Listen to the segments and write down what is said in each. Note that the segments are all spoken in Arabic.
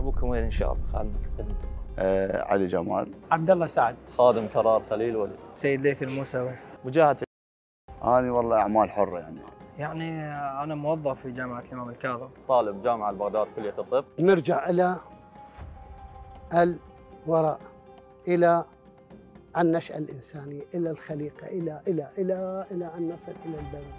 ابوكم وين ان شاء الله؟ خالد علي جمال. عبد الله سعد. خادم كرار خليل ولي. سيد ليث الموسوي. مجاهد. أنا والله أعمال حرة يعني أنا موظف في جامعة الإمام الكاظم. طالب جامعة بغداد كلية الطب. نرجع إلى الوراء، إلى النشأة الإنسانية، إلى الخليقة، إلى أن نصل إلى البلد.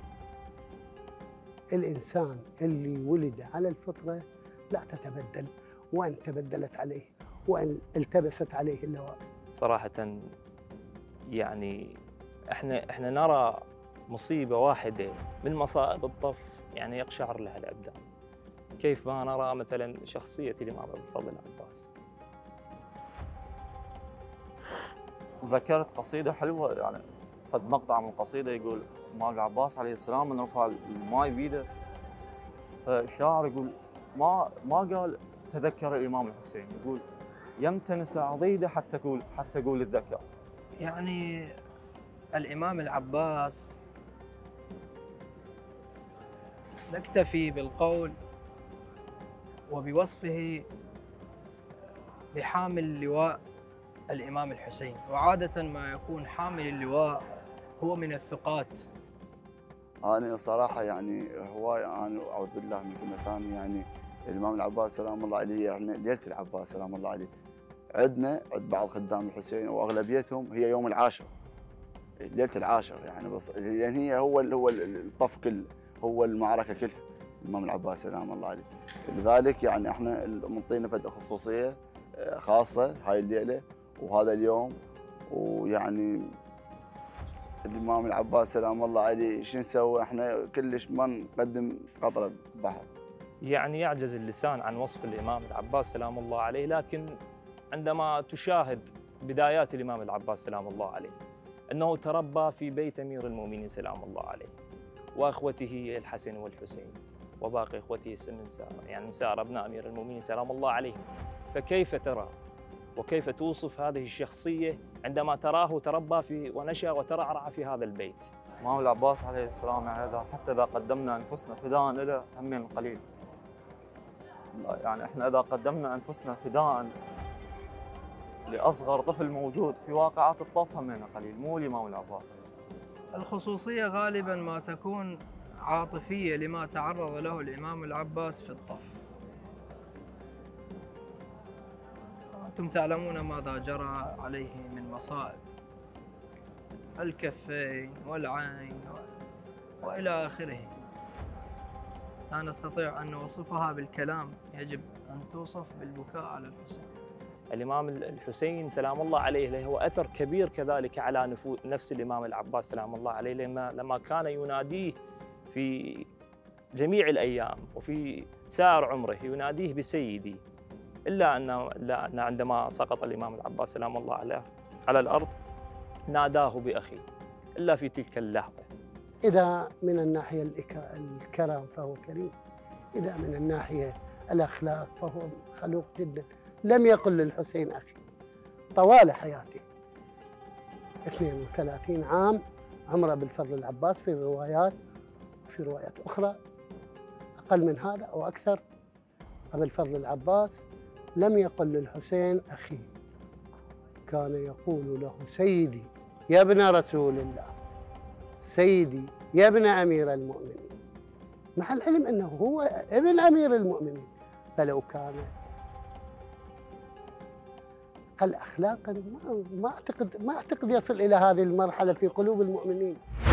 الإنسان اللي ولد على الفطرة لا تتبدل، وإن تبدلت عليه وإن التبست عليه اللوائح. صراحة يعني احنا نرى مصيبة واحدة من مصائب الطف يعني يقشعر لها الأبدان. كيف ما نرى مثلا شخصية الإمام أبو الفضل العباس. ذكرت قصيدة حلوة يعني فد مقطع من قصيدة يقول الإمام العباس عليه السلام من رفع الماء بيده، فالشاعر يقول ما قال تذكر الإمام الحسين، يقول يمتنس عضيده حتى تقول الذكر. يعني الإمام العباس نكتفي بالقول وبوصفه بحامل لواء الإمام الحسين، وعادة ما يكون حامل اللواء هو من الثقات. أنا الصراحة يعني هواية، أنا أعوذ بالله من كلمة ثانية، يعني الإمام العباس سلام الله عليه، يعني ليلة العباس سلام الله عليه عند بعض خدام الحسين وأغلبيتهم هي يوم العاشر، ليلة العاشر يعني، بس لأن هي هو الطف كله، هو المعركة كلها الإمام العباس سلام الله عليه. لذلك يعني احنا منطينا فد خصوصية خاصة هاي الليلة وهذا اليوم، ويعني الإمام العباس سلام الله عليه شو نسوي احنا كلش ما نقدم قطرة بحر. يعني يعجز اللسان عن وصف الإمام العباس سلام الله عليه، لكن عندما تشاهد بدايات الإمام العباس سلام الله عليه أنه تربى في بيت أمير المؤمنين سلام الله عليه وأخوته الحسن والحسين وباقي أخوته يعني سار أبناء أمير المؤمنين سلام الله عليهم، فكيف ترى وكيف توصف هذه الشخصية عندما تراه تربى في ونشأ وترعرع في هذا البيت؟ الإمام العباس عليه السلام يعني حتى إذا قدمنا أنفسنا فداء له همين القليل. يعني احنا إذا قدمنا أنفسنا فداء لأصغر طفل موجود في واقعات الطف همين قليل، مو الإمام العباس عليه السلام. الخصوصية غالباً ما تكون عاطفية لما تعرض له الإمام العباس في الطف. أنتم تعلمون ماذا جرى عليه من مصائب، الكفين والعين وإلى آخره، لا نستطيع أن نوصفها بالكلام، يجب أن توصف بالبكاء على الحسين. الإمام الحسين سلام الله عليه له أثر كبير كذلك على نفس الإمام العباس سلام الله عليه، لما كان يناديه في جميع الأيام وفي سائر عمره يناديه بسيدي، إلا أن عندما سقط الإمام العباس سلام الله عليه على الأرض ناداه بأخي، إلا في تلك اللحظة. إذا من الناحية الكرم فهو كريم، إذا من الناحية الأخلاق فهو خلوق جدا. لم يقل للحسين أخي طوال حياته، 32 عام عمره بالفضل العباس في الروايات، وفي روايات أخرى أقل من هذا أو أكثر. أبو الفضل العباس لم يقل للحسين أخي، كان يقول له سيدي يا ابن رسول الله، سيدي يا ابن أمير المؤمنين، مع العلم أنه هو ابن أمير المؤمنين. فلو كان أقل أخلاقا ما أعتقد يصل إلى هذه المرحلة في قلوب المؤمنين.